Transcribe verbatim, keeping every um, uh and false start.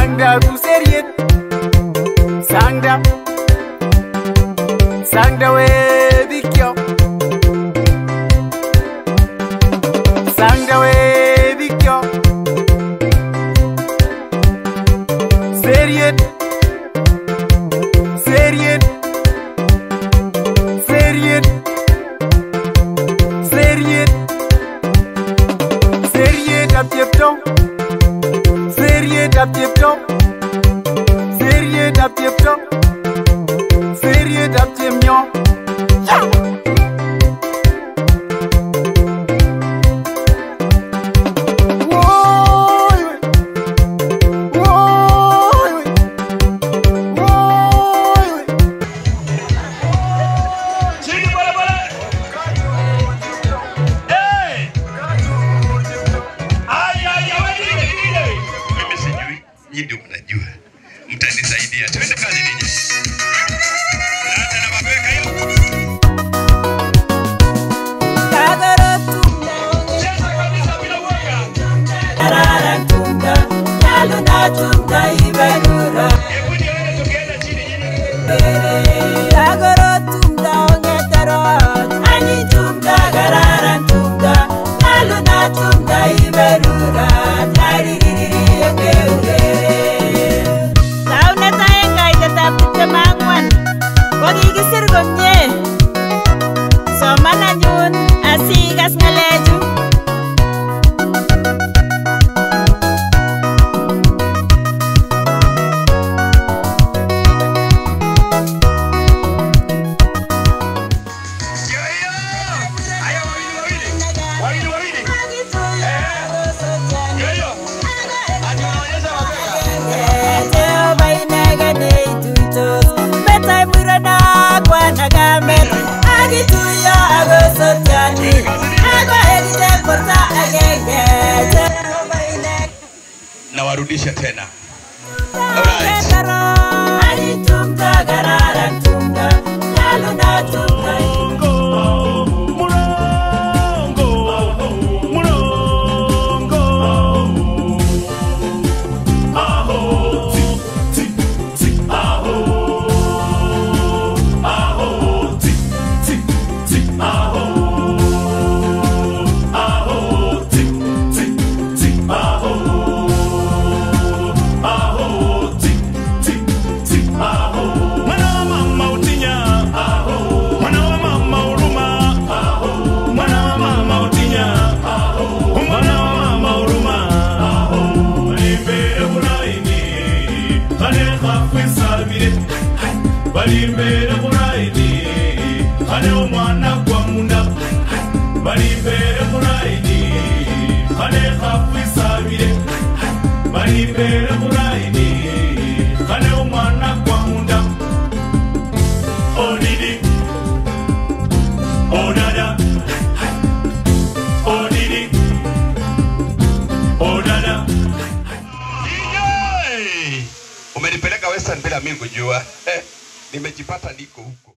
Sangda kuseriet Sangda Sangda we bikyo Sangda we bikyo Seriet Seriet Seriet Seriet Seriet up yepto Seriet up yepto Seriet up yepto Seriet up yemyo Ndio mnajua mtanisaidia, twende kazi ninyi. Acha na mabeka hiyo. Cheza kabisa bila woga. Arara tunda, nalo na tunda ibenura. Hebu nione tukienda chini nyinyi. Agoro tunda ongetero, ani tunda garara tunda, nalo na tunda ibenura. Taririri ongeure. Wagigisir komye soman anyun asikas ngalechu na warudisha tena. Balimbera muraidi, hane umwana kwa munda. Balimbera muraidi, hane khafisabire. Balimbera muraidi, hane umwana kwa munda. Odidi, odada, odidi, odada. Umenipeleka Western bila mimi kujua. Nimejipata niko huko.